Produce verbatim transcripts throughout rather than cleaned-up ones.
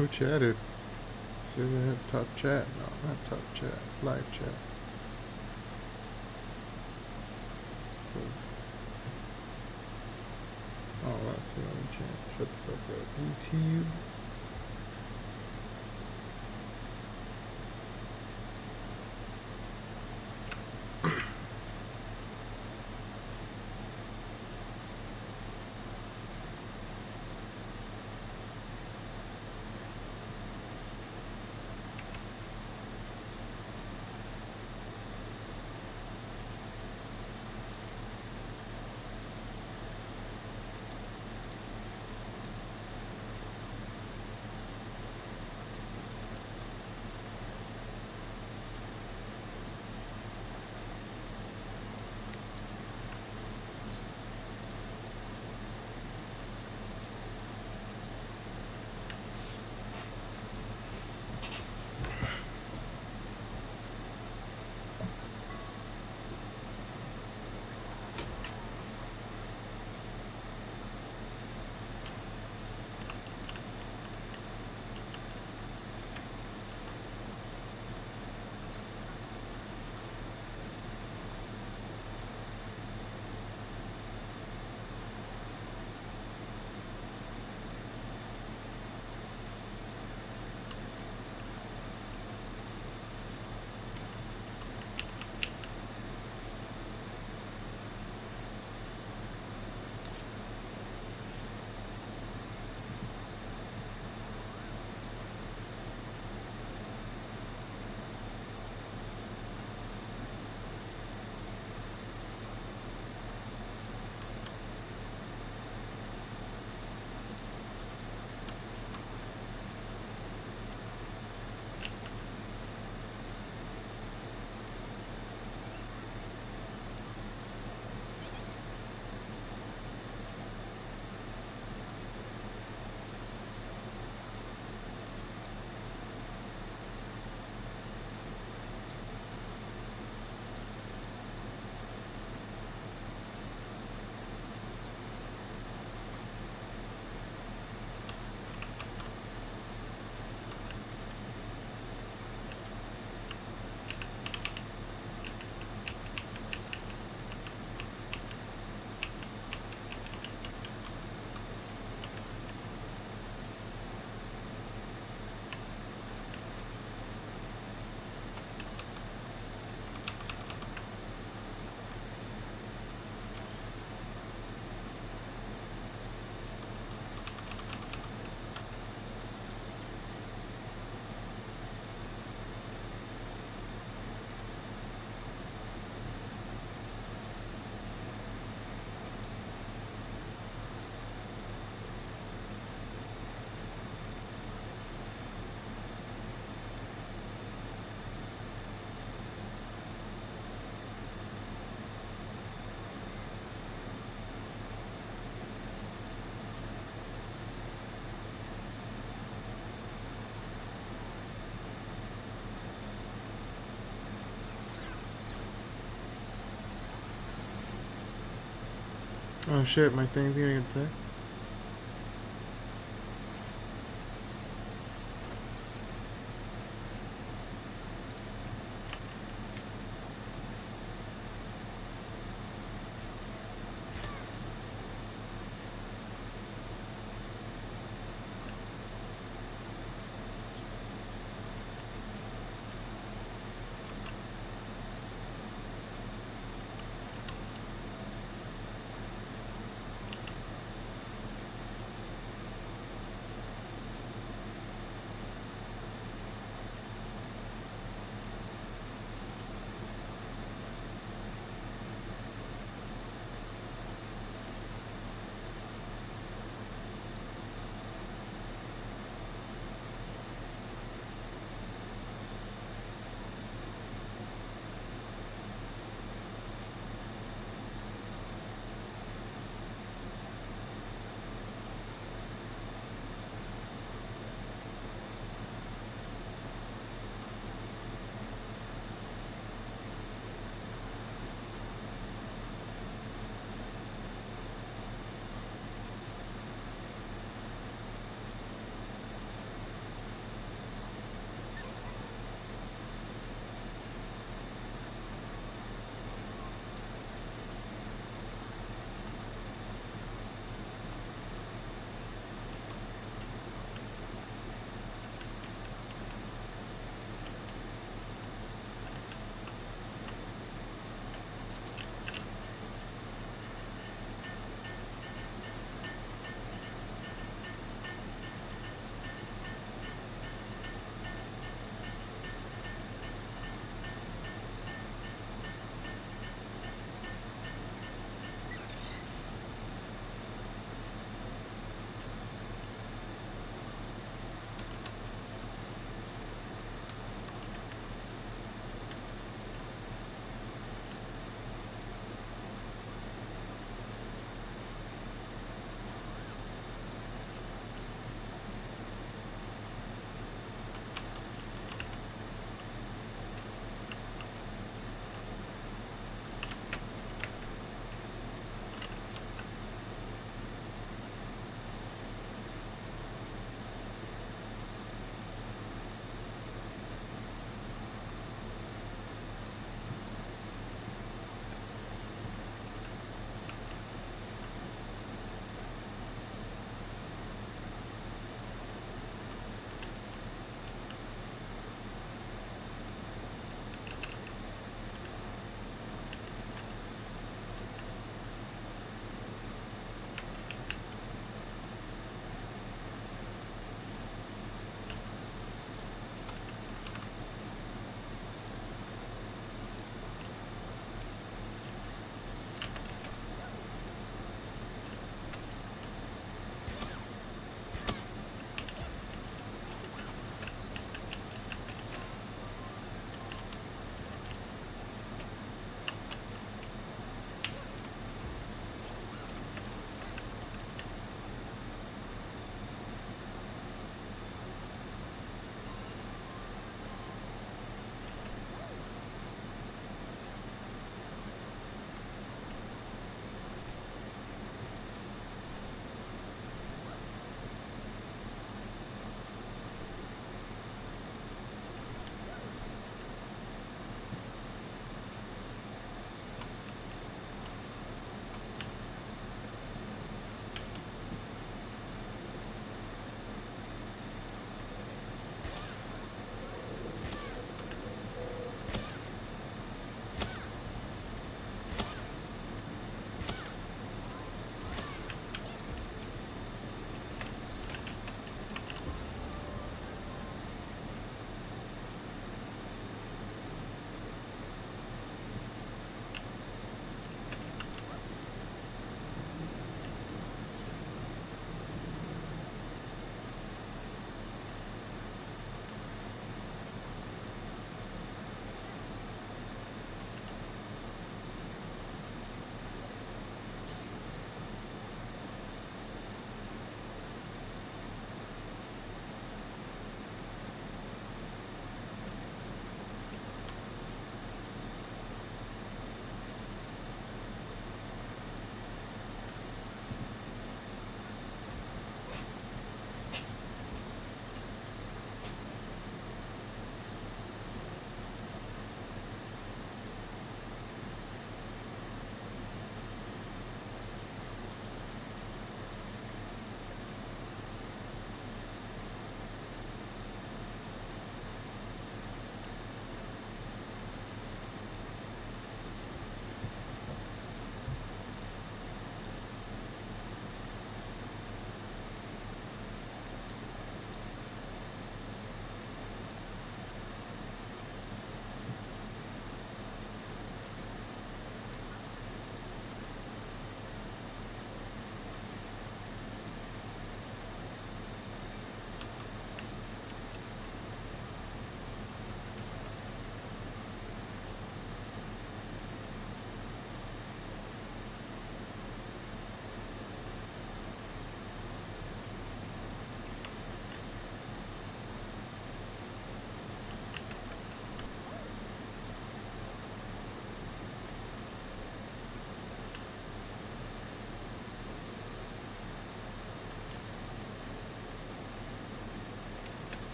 Who chatted? See they had top chat. No, not top chat. Live chat. Oh, that's the only chat. Shut the fuck up. YouTube. Oh shit, my thing's getting attacked.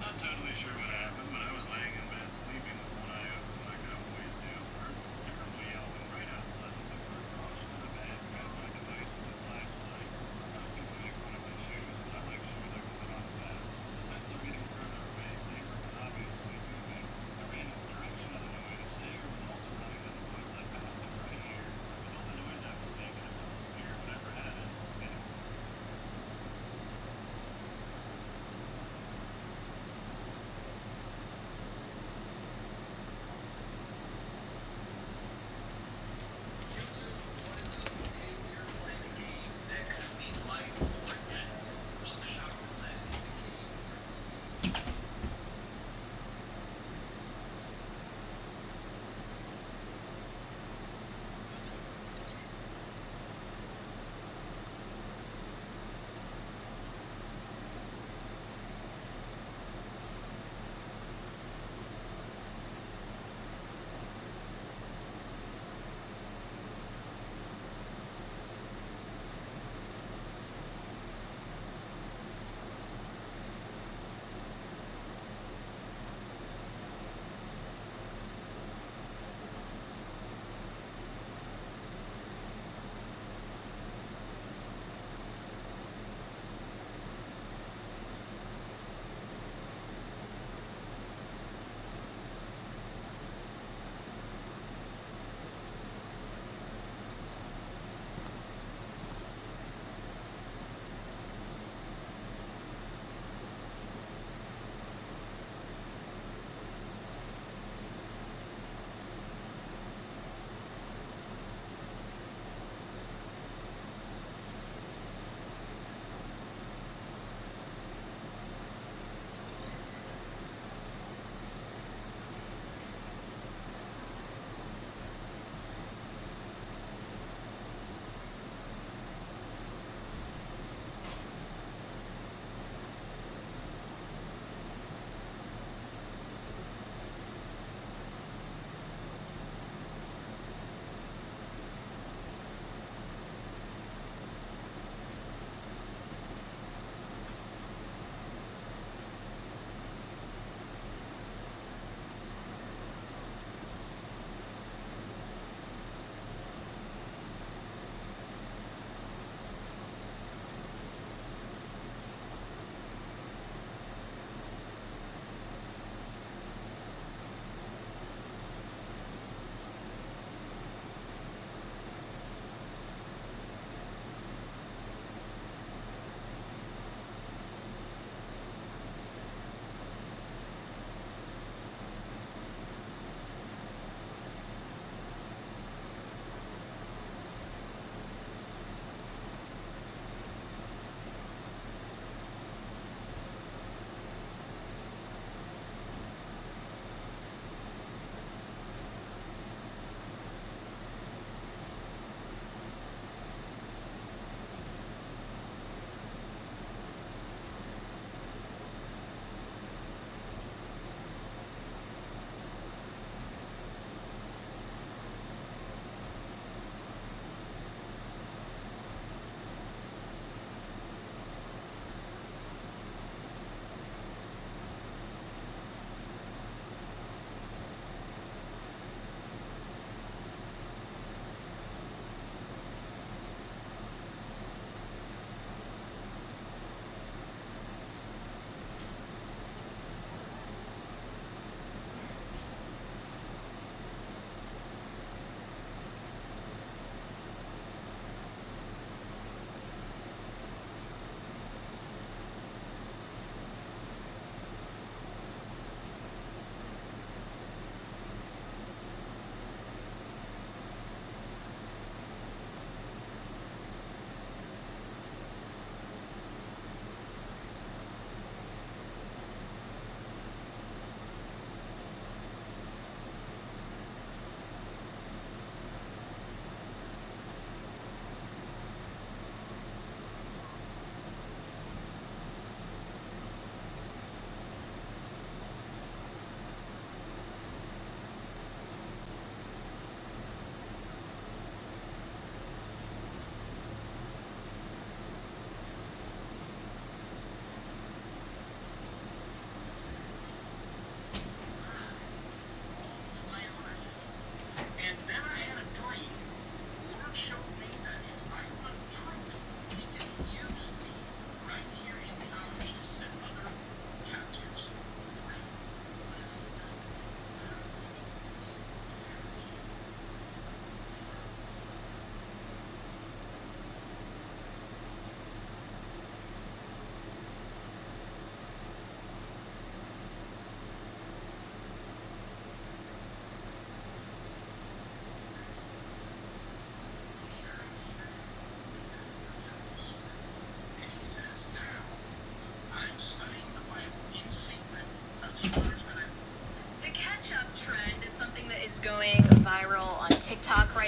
not totally sure what happened, but I was laying in bed sleeping with one eye open like I always do. Heard some terrible yelling right outside the door. Rushed to the bed, grabbed my device with a flashlight. Sometimes people make fun of my shoes, but I like shoes I can put on fast. Instead of getting further away, safer was obviously moving. I ran in the direction of the noise. Sager was also running to the woods. I passed him right here. With all the noise I was making, it was the scare whatever had it. And it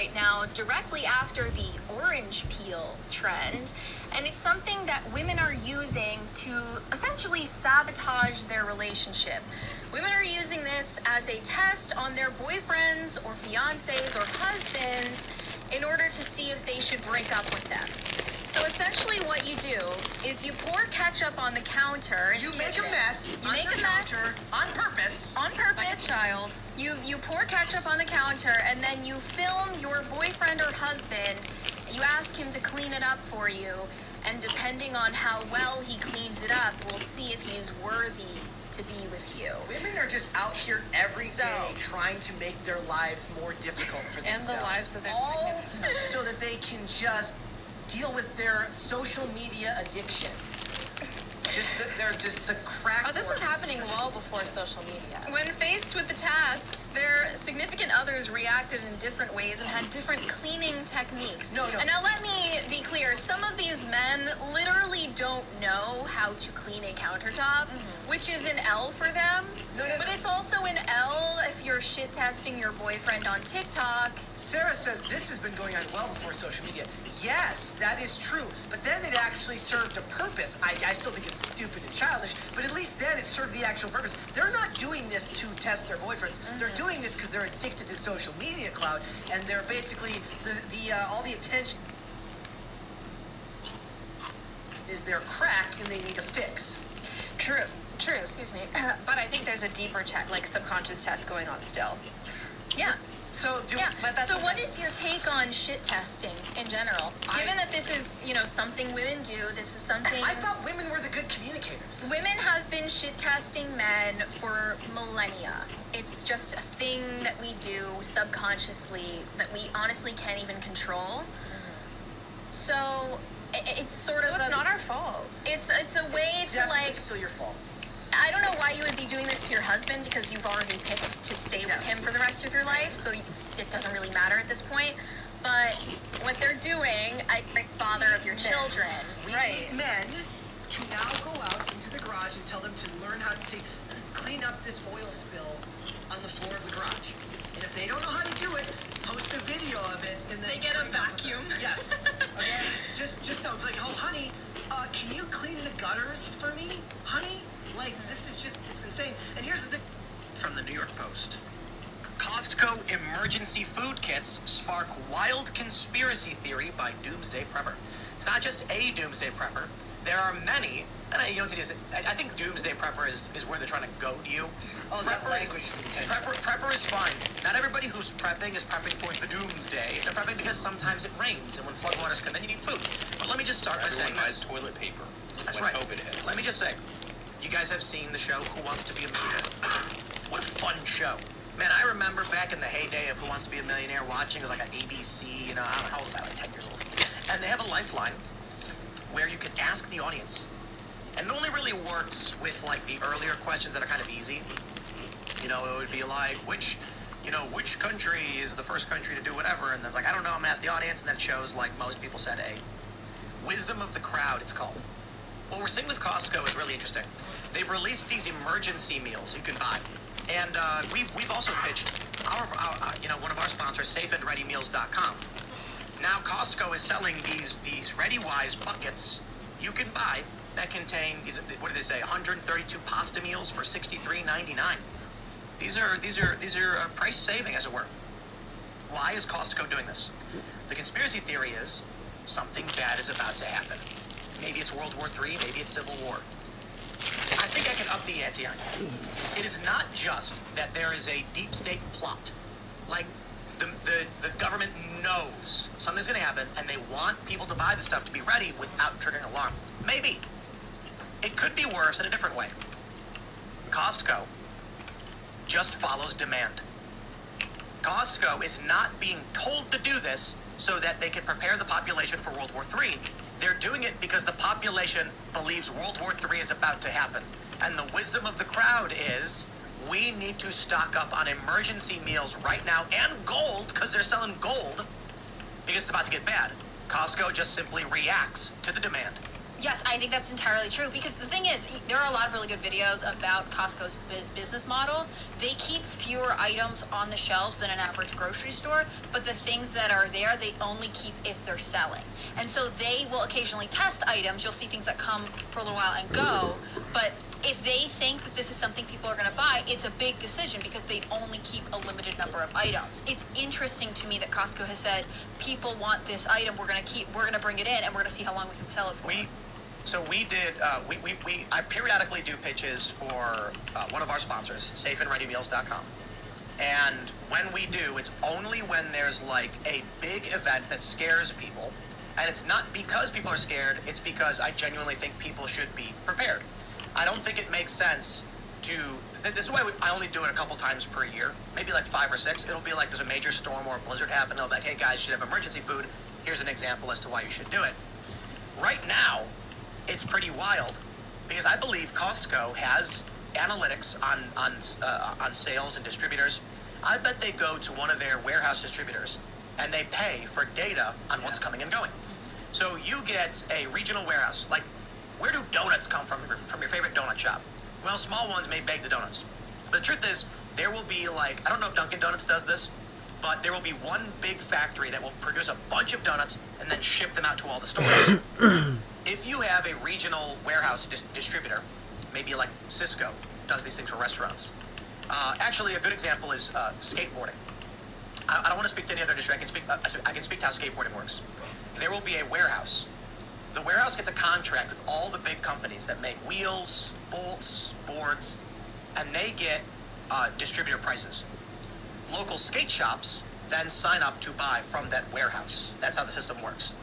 right now directly after the orange peel trend, and it's something that women are using to essentially sabotage their relationship. Women are using this as a test on their boyfriends or fiancés or husbands in order to see if they should break up with them. So essentially what you do is you pour ketchup on the counter in You the make a kitchen. mess You on make your a mess counter on purpose. on purpose. Like a child. You you pour ketchup on the counter and then you film your boyfriend or husband. You ask him to clean it up for you, and depending on how well he cleans it up, we'll see if he's worthy to be with you. Women are just out here every day So- trying to make their lives more difficult for And the themselves. lives of their all significant others. so that they can just deal with their social media addiction. Just the, they're just the crack. Oh, this was whores. happening well before social media. When faced with the tasks, their significant others reacted in different ways and had different cleaning techniques. No, no. And now let me be clear, some of these men literally don't know how to clean a countertop, which is an L for them. No, no, but no. it's also an L if you're shit testing your boyfriend on TikTok. Sarah says this has been going on well before social media. Yes, that is true. But then it actually served a purpose. I, I still think it's stupid and childish, but at least then it served the actual purpose. They're not doing this to test their boyfriends. They're doing this because they're addicted to social media cloud, and they're basically the the uh, all the attention is their crack, and they need a fix. True, true, excuse me. But I think there's a deeper check, like subconscious test going on still. Yeah. So do Yeah, But that's so just what like- is your take on shit testing in general? I- Given that this is, you know, something women do, this is something... I thought women were the good communicators. Women have been shit testing men for millennia. It's just a thing that we do subconsciously that we honestly can't even control. So i- it's sort So of it's a, not our fault. it's it's a way It's to definitely like still your fault. I don't know why you would be doing this to your husband because you've already picked to stay with Yes. him for the rest of your life, so it's, it doesn't really matter at this point. But what they're doing, I think, father of your children. We Right. need men to now go out into the garage and tell them to learn how to say, clean up this oil spill on the floor of the garage. And if they don't know how to do it, post a video of it and then They get a bring up with vacuum. them. Yes. Okay. just just know, like, oh honey, uh, can you clean the gutters for me, honey? Like, this is just, it's insane. And here's the thing. From the New York Post. Costco emergency food kits spark wild conspiracy theory by doomsday prepper. It's not just a doomsday prepper. There are many, and I, you know, it's, I I think doomsday prepper is, is where they're trying to goad you. Oh, that language is intentional. Prepper, prepper is fine. Not everybody who's prepping is prepping for the doomsday. They're prepping because sometimes it rains, and when floodwaters come in, you need food. But let me just start by saying Everyone this. buys toilet paper That's when right. COVID hits. Let me just say, you guys have seen the show Who Wants to Be a Millionaire? What a fun show. Man, I remember back in the heyday of Who Wants to Be a Millionaire watching. It was like on A B C, you know, I don't know, how old was I, like ten years old? And they have a lifeline where you can ask the audience. And it only really works with like the earlier questions that are kind of easy. You know, it would be like, which, you know, which country is the first country to do whatever? And then it's like, I don't know, I'm gonna ask the audience, and then it shows like most people said A. Wisdom of the crowd, it's called. What we're seeing with Costco is really interesting. They've released these emergency meals you can buy, and uh, we've we've also pitched our, our uh, you know one of our sponsors, safe and ready meals dot com. Now Costco is selling these these ReadyWise buckets you can buy that contain these, what do they say, one hundred thirty-two pasta meals for sixty-three ninety-nine. These are these are these are uh, price saving, as it were. Why is Costco doing this? The conspiracy theory is something bad is about to happen. Maybe it's World War Three, maybe it's Civil War. I think I can up the ante on you. It is not just that there is a deep state plot. Like, the, the, the government knows something's going to happen, and they want people to buy the stuff to be ready without triggering alarm. Maybe. It could be worse in a different way. Costco just follows demand. Costco is not being told to do this so that they can prepare the population for World War Three. They're doing it because the population believes World War Three is about to happen. And the wisdom of the crowd is, we need to stock up on emergency meals right now, and gold, because they're selling gold, because it's about to get bad. Costco just simply reacts to the demand. Yes, I think that's entirely true because the thing is, there are a lot of really good videos about Costco's bu- business model. They keep fewer items on the shelves than an average grocery store, but the things that are there, they only keep if they're selling. And so they will occasionally test items. You'll see things that come for a little while and go, but if they think that this is something people are going to buy, it's a big decision because they only keep a limited number of items. It's interesting to me that Costco has said, people want this item, we're going to keep, we're going to bring it in, and we're going to see how long we can sell it for. We, so we did, uh, we, we, we, I periodically do pitches for uh, one of our sponsors, safe and ready meals dot com. And when we do, it's only when there's like a big event that scares people. And it's not because people are scared, it's because I genuinely think people should be prepared. I don't think it makes sense to, this is why we, I only do it a couple times per year, maybe like five or six. It'll be like there's a major storm or a blizzard happen. They'll be like, hey guys, you should have emergency food. Here's an example as to why you should do it. Right now, it's pretty wild because I believe Costco has analytics on, on, uh, on sales and distributors. I bet they go to one of their warehouse distributors and they pay for data on what's coming and going. So you get a regional warehouse, like, where do donuts come from, from your favorite donut shop? Well, small ones may bake the donuts. But the truth is, there will be like, I don't know if Dunkin' Donuts does this, but there will be one big factory that will produce a bunch of donuts and then ship them out to all the stores. If you have a regional warehouse dis- distributor, maybe like Cisco does these things for restaurants. Uh, actually, a good example is uh, skateboarding. I, I don't want to speak to any other industry. I can speak. Uh, I can speak to how skateboarding works. There will be a warehouse. The warehouse gets a contract with all the big companies that make wheels, bolts, boards, and they get uh, distributor prices. Local skate shops then sign up to buy from that warehouse. That's how the system works.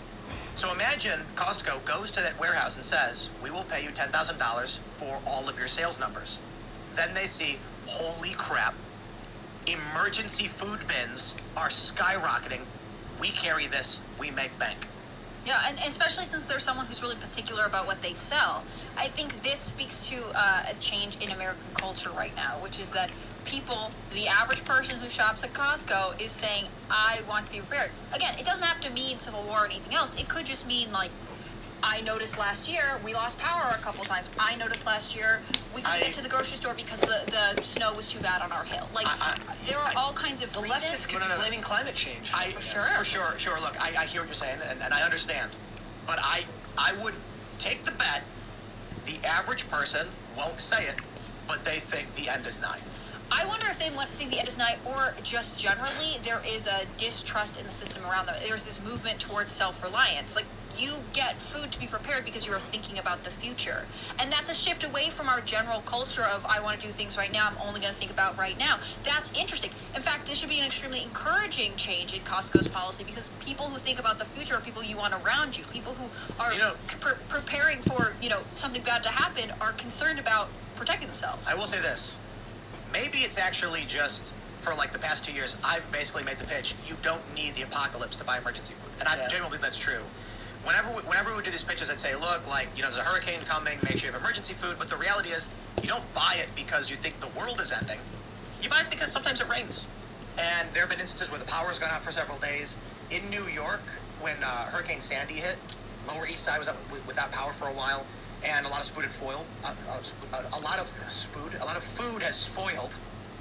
So imagine Costco goes to that warehouse and says, we will pay you ten thousand dollars for all of your sales numbers. Then they see, holy crap, emergency food bins are skyrocketing. We carry this, we make bank. Yeah, and especially since there's someone who's really particular about what they sell. I think this speaks to uh, a change in American culture right now, which is that people, the average person who shops at Costco is saying, I want to be prepared. Again, it doesn't have to mean Civil War or anything else. It could just mean, like, I noticed last year we lost power a couple times. I noticed last year we couldn't I- get to the grocery store because the, the snow was too bad on our hill. Like, I- I- there are I- all kinds of The reasons. leftists could No, no, be no. blaming climate change. I, For sure. For sure, sure. Look, I, I hear what you're saying, and, and I understand. But I, I would take the bet the average person won't say it, but they think the end is nigh. I wonder if they want think the end is nigh, or just generally there is a distrust in the system around them. There's this movement towards self-reliance. Like, you get food to be prepared because you are thinking about the future. And that's a shift away from our general culture of, I want to do things right now, I'm only going to think about right now. That's interesting. In fact, this should be an extremely encouraging change in Costco's policy because people who think about the future are people you want around you. People who are You know- pre- preparing for, you know, something bad to happen are concerned about protecting themselves. I will say this. Maybe it's actually just, for like the past two years, I've basically made the pitch, you don't need the apocalypse to buy emergency food. And I Yeah. genuinely believe that's true. Whenever we, whenever we would do these pitches, I'd say, look, like, you know, there's a hurricane coming, make sure you have emergency food. But the reality is, you don't buy it because you think the world is ending. You buy it because sometimes it rains. And there have been instances where the power's gone out for several days. In New York, when uh, Hurricane Sandy hit, Lower East Side was up w- without power for a while, and a lot of spooted foil, uh, uh, sp- uh, a lot of spood, a lot of food has spoiled.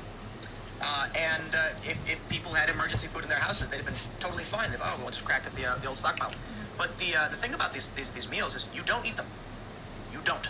Uh, and uh, if, if people had emergency food in their houses, they'd have been totally fine. They'd, oh, we'll just crack at the, uh, the old stockpile. But the uh, the thing about these, these these meals is you don't eat them. You don't.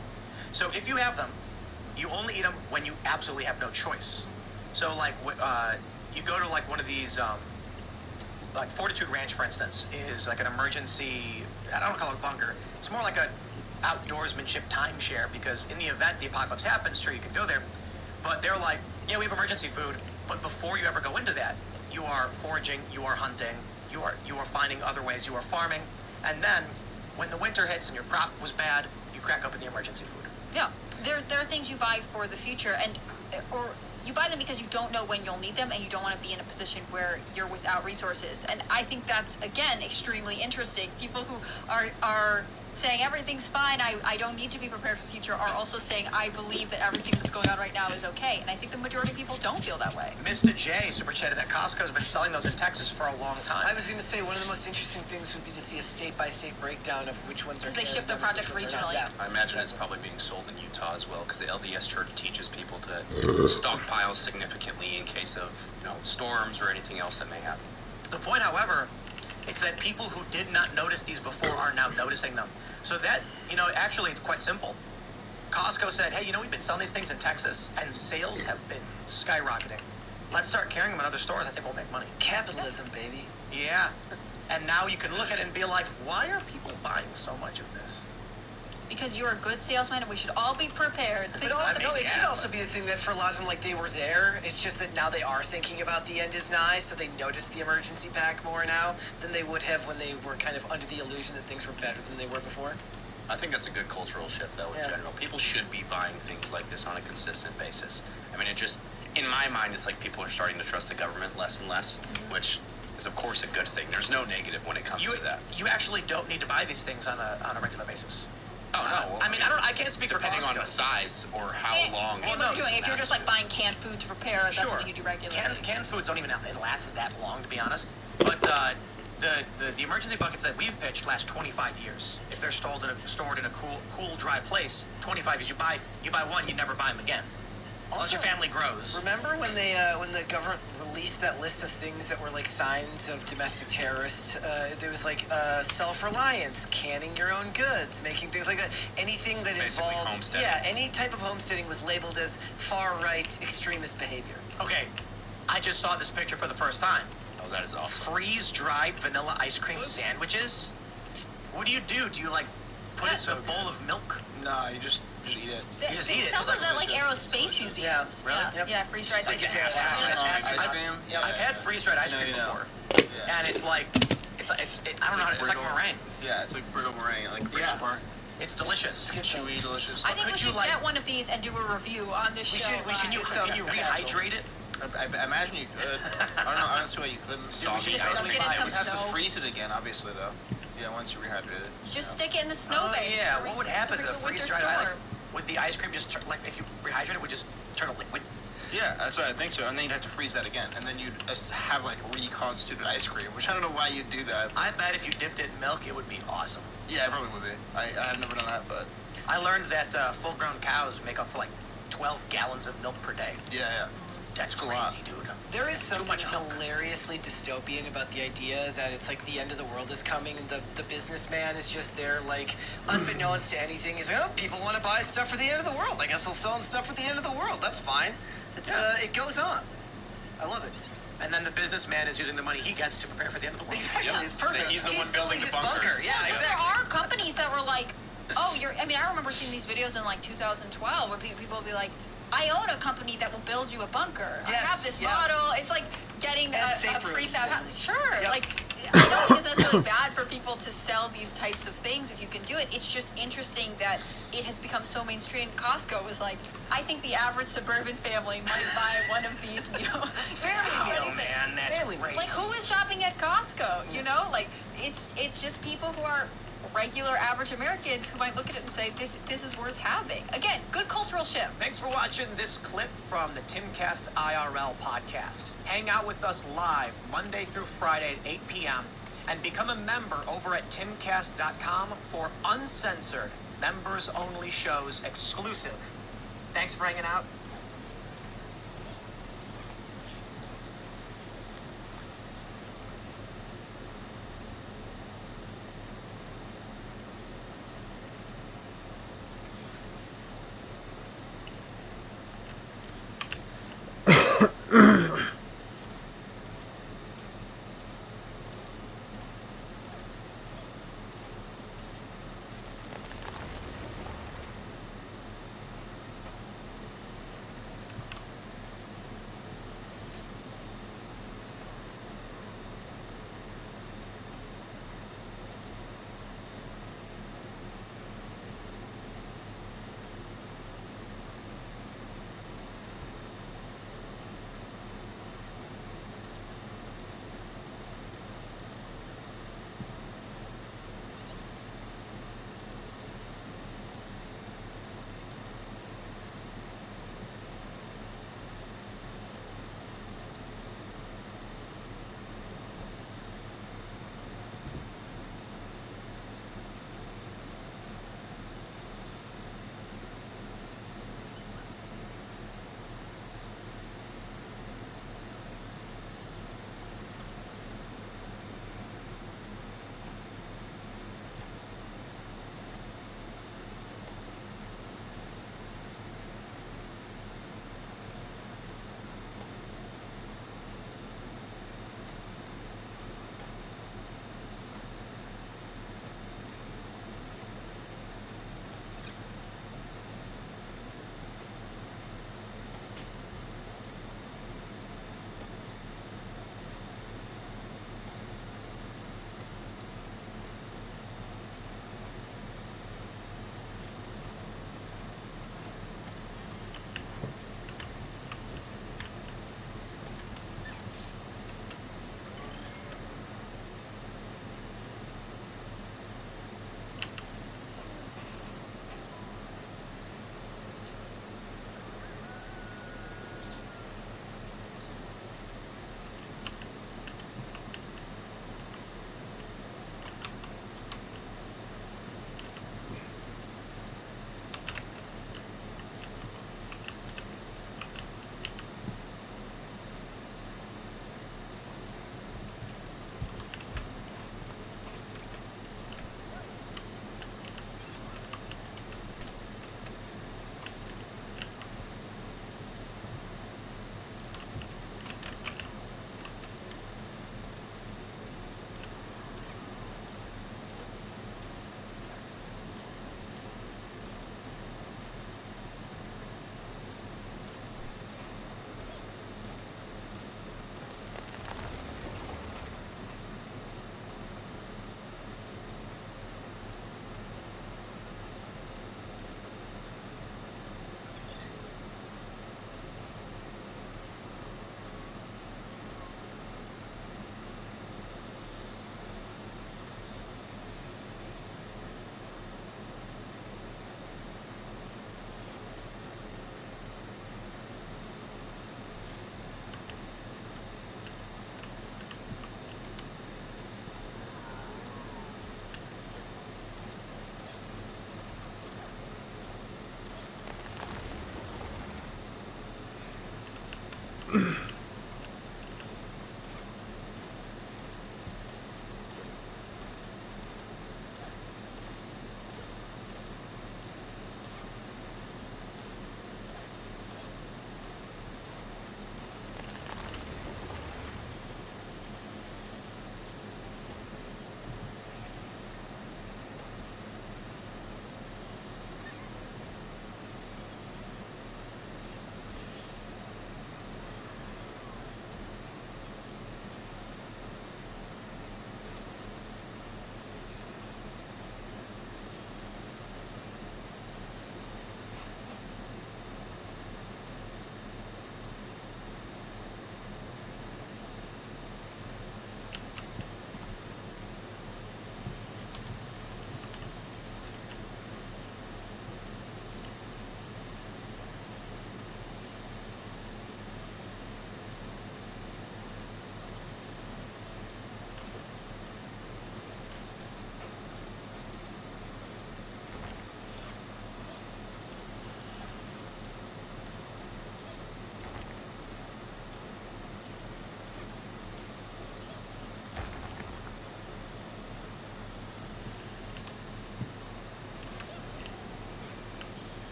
So if you have them, you only eat them when you absolutely have no choice. So like wh- uh, you go to like one of these, um, like Fortitude Ranch, for instance, is like an emergency. I don't want to call it a bunker. It's more like a outdoorsmanship timeshare because in the event the apocalypse happens, sure you can go there. But they're like, yeah, we have emergency food, but before you ever go into that, you are foraging, you are hunting, you are you are finding other ways, you are farming, and then when the winter hits and your crop was bad, you crack open the emergency food. Yeah, there there are things you buy for the future, and or you buy them because you don't know when you'll need them, and you don't want to be in a position where you're without resources. And I think that's again extremely interesting. People who are are saying everything's fine, I, I don't need to be prepared for the future, are also saying I believe that everything that's going on right now is okay. And I think the majority of people don't feel that way. Mister J super chatted that Costco's been selling those in Texas for a long time. I was going to say one of the most interesting things would be to see a state-by-state breakdown of which ones are. Because they shift their project regionally. Yeah. I imagine it's probably being sold in Utah as well, because the L D S Church teaches people to stockpile significantly in case of, you know, storms or anything else that may happen. The point, however, it's that people who did not notice these before are now noticing them. So that, you know, actually it's quite simple. Costco said, hey, you know, we've been selling these things in Texas, and sales have been skyrocketing. Let's start carrying them in other stores. I think we'll make money. Capitalism, baby. Yeah. And now you can look at it and be like, why are people buying so much of this? Because you're a good salesman, and we should all be prepared. But also, I mean, no, it yeah, could also but- be the thing that for a lot of them, like, they were there. It's just that now they are thinking about the end is nigh, so they notice the emergency pack more now than they would have when they were kind of under the illusion that things were better than they were before. I think that's a good cultural shift, though, in Yeah. general. People should be buying things like this on a consistent basis. I mean, it just, in my mind, it's like people are starting to trust the government less and less, Mm-hmm. which is, of course, a good thing. There's no negative when it comes You, to that. you actually don't need to buy these things on a on a regular basis. Oh, no. Well, I mean, I don't. I can't speak for depending on Costco. the size or how And- long. and no, what you're doing, it's if you're just like massive. buying canned food to prepare, that's Sure. something you do regularly. Canned, canned foods don't even last that long, to be honest. But uh, the, the the emergency buckets that we've pitched last twenty-five years. If they're stored in a, stored in a cool, cool, dry place, twenty-five years. You buy you buy one, you never buy them again, unless your Also, family grows. Remember when they uh, when the government released that list of things that were like signs of domestic terrorists? Uh, there was like uh, self-reliance, canning your own goods, making things like that. Anything that Basically involved, homesteading. yeah, any type of homesteading was labeled as far-right extremist behavior. Okay, I just saw this picture for the first time. Oh, that is awesome. Freeze-dried vanilla ice cream sandwiches. What do you do? Do you like put it in a bowl of milk? Nah, you just just eat it. The, You just it eat it. sells It's those like at like aerospace museums. really? Yeah, Yep. yeah, freeze-dried Like ice you cream. dance- Yeah. that's- that's- Ice that's- cream? Yeah, I've yeah. had freeze-dried ice I know cream you know. before, Yeah. and it's like it's it's it, I don't know how to, it's like brittle- meringue. Yeah, it's like brittle meringue, like British Yeah. part. It's delicious. Chewy, delicious. I think Could we you, should like- get one of these and do a review on this We show. should we should you, live. can you rehydrate it? I, I imagine you could. I don't know. I don't see why you couldn't. Soggy Just ice dunk cream. it in You some would have to snow. freeze it again, obviously, though. Yeah, once you rehydrate it. You just stick it in the snow Oh bank. yeah, during- what would happen to the during winter freeze-dried ice? Like, storm. would the ice cream just turn, like if you rehydrate it, would just turn a liquid? Yeah, that's what I think so. And then you'd have to freeze that again, and then you'd just have like reconstituted ice cream, which I don't know why you'd do that. I bet if you dipped it in milk, it would be awesome. Yeah, it probably would be. I, I have never done that, but I learned that uh, full-grown cows make up to like twelve gallons of milk per day. yeah, yeah. That's It's a crazy, lot. dude. There is Too something much milk. hilariously dystopian about the idea that it's like the end of the world is coming, and the, the businessman is just there, like, unbeknownst to anything. He's like, oh, people want to buy stuff for the end of the world. I guess I'll sell them stuff for the end of the world. That's fine. It's Yeah. uh, it goes on. I love it. And then the businessman is using the money he gets to prepare for the end of the world. Exactly. Yep. It's perfect. He's the one building the his bunkers. bunker. Yeah, But exactly. there are companies that were like, oh, you're. I mean, I remember seeing these videos in like two thousand twelve where pe- people would be like, I own a company that will build you a bunker. I Yes, have this yeah. model. It's like getting a, And a safe prefab rooms. house. Sure. Yep. Like, I don't think it's necessarily bad for people to sell these types of things if you can do it. It's just interesting that it has become so mainstream. Costco was like, I think the average suburban family might buy one of these meals. Family Oh meals. man, that's Family great. Like, who is shopping at Costco? You know, like it's it's just people who are regular average Americans who might look at it and say, this this is worth having. Again, good cultural shift. Thanks for watching this clip from the Timcast I R L podcast. Hang out with us live Monday through Friday at eight p.m. and become a member over at timcast dot com for uncensored, members-only shows exclusive. Thanks for hanging out.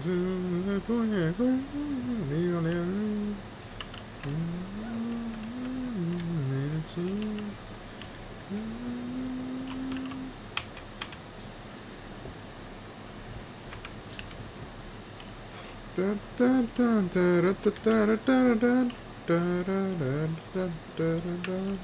Dun, dun, dun, dun, dun, dun, dun, dun, dun, dun, dun, dun, dun, dun.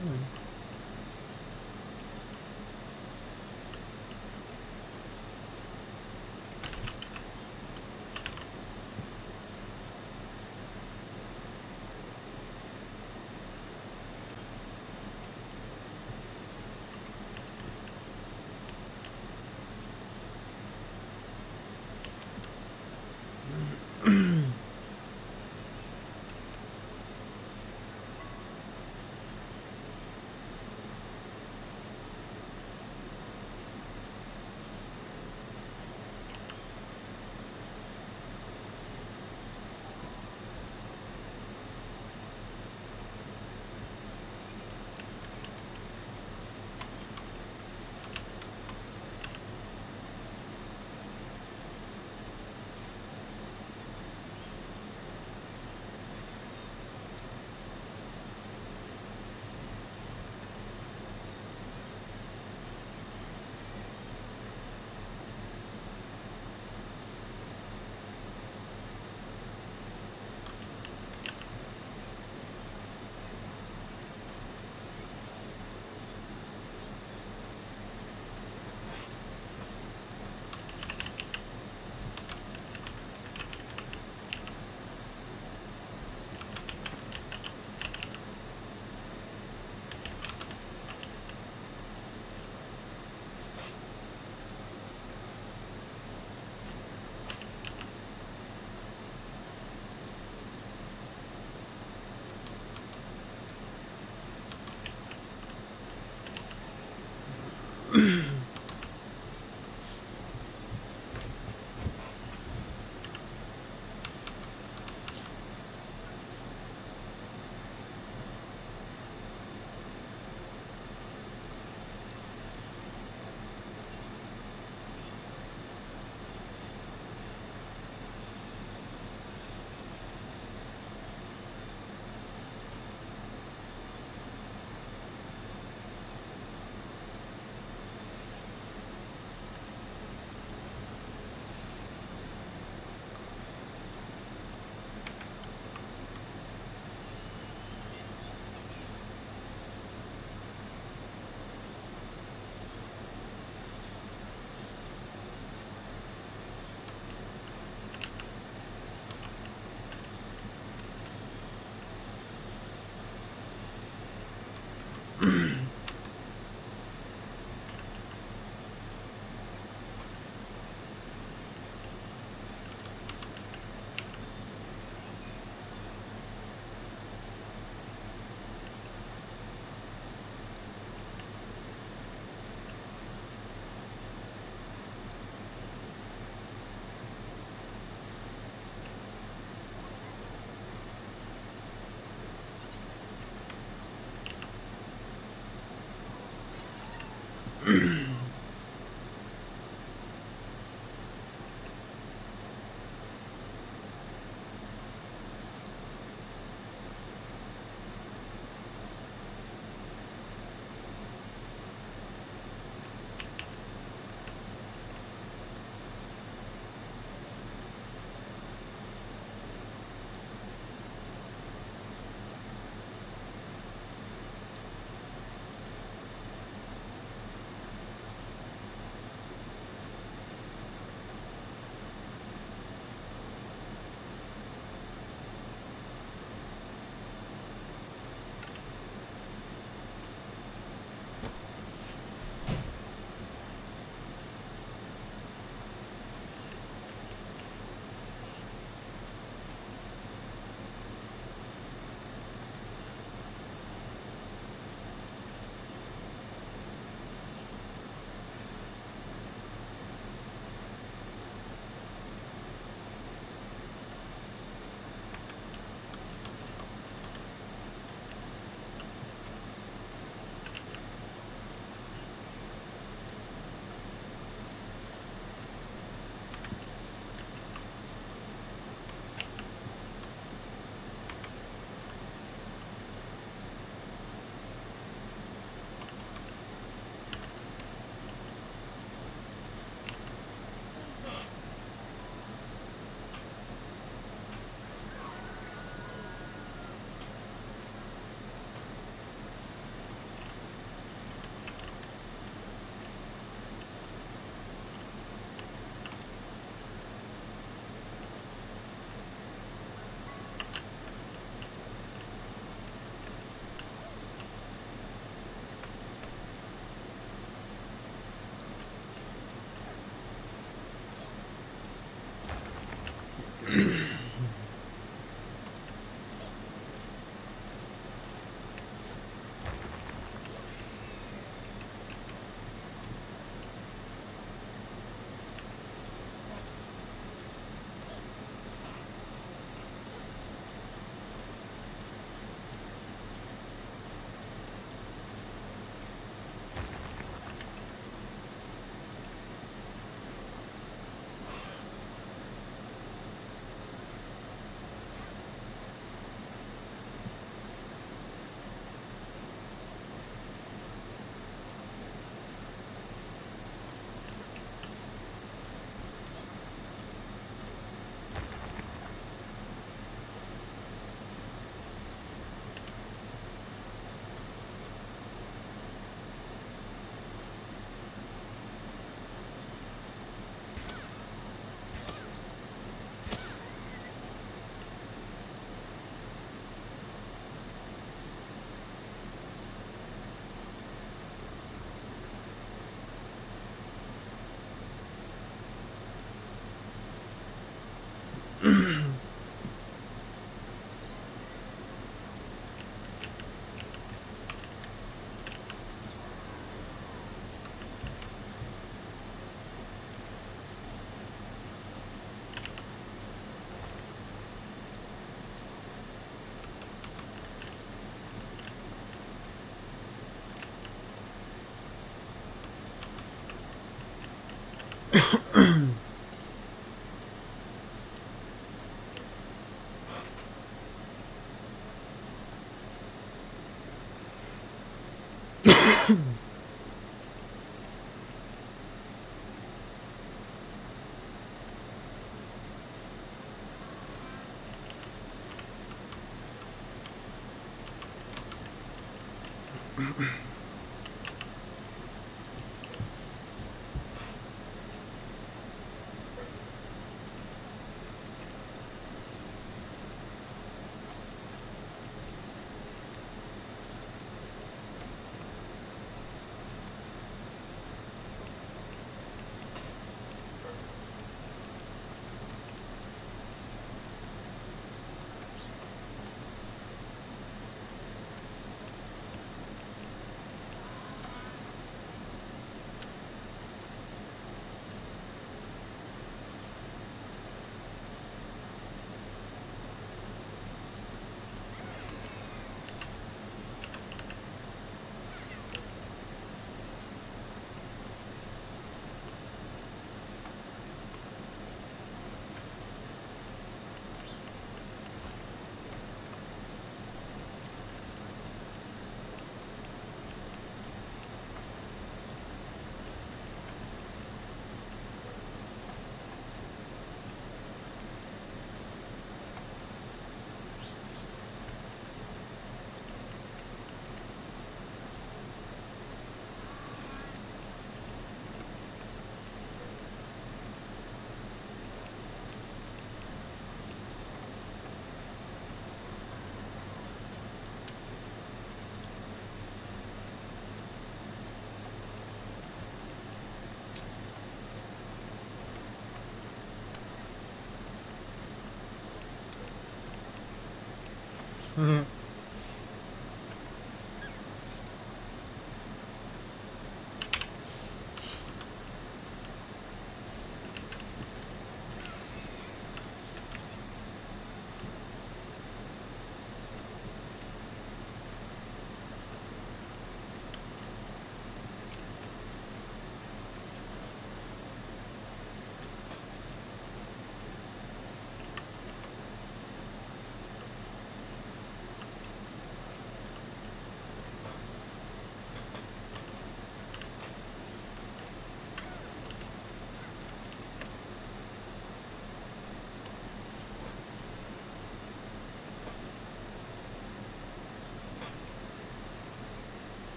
Mm-hmm.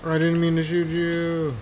I didn't mean to shoot you.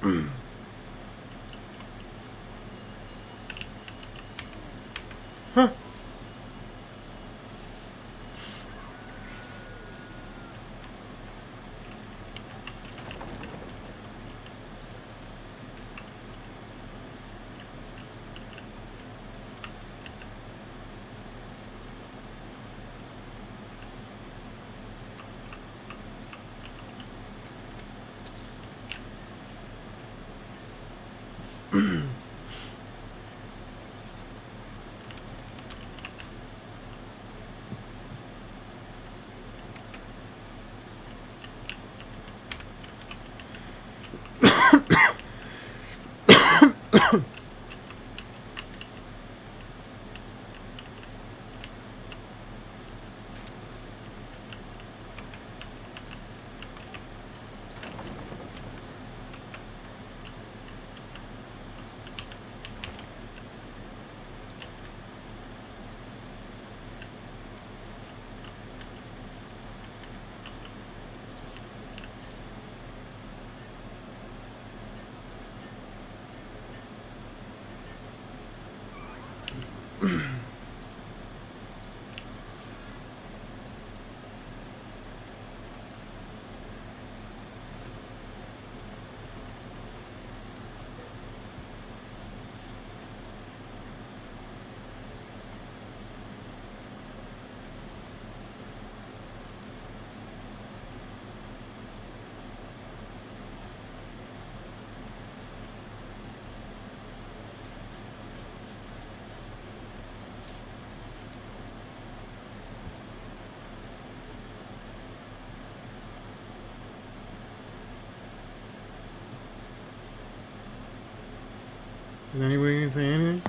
Huh. Is anybody gonna say anything?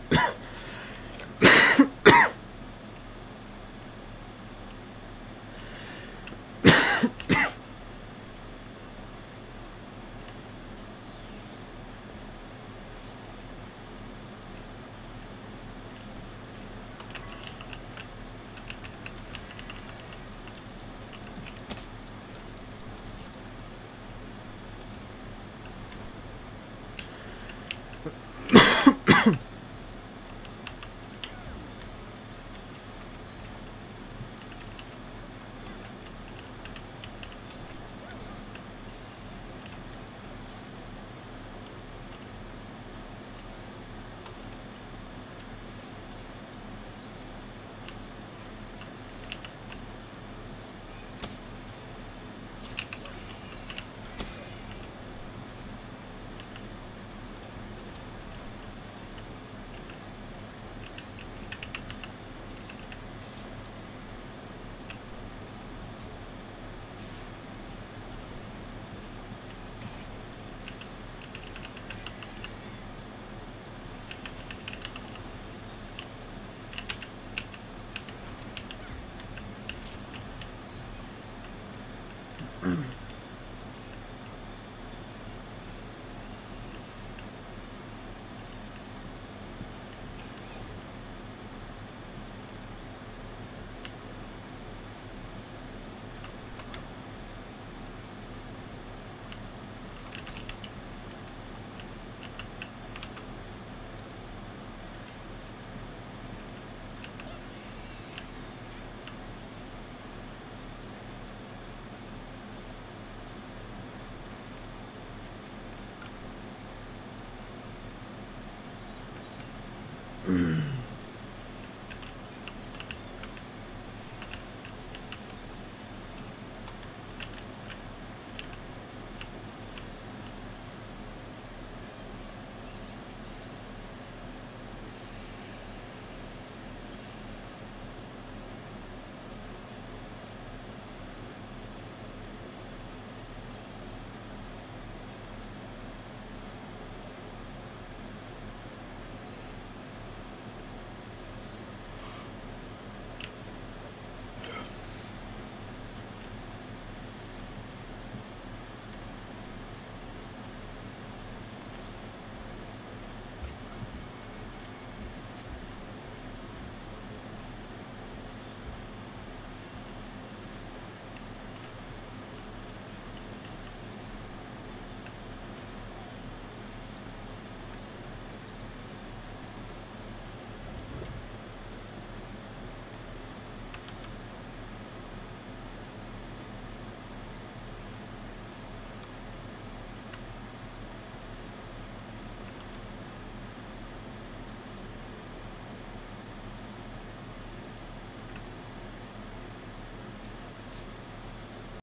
Mm.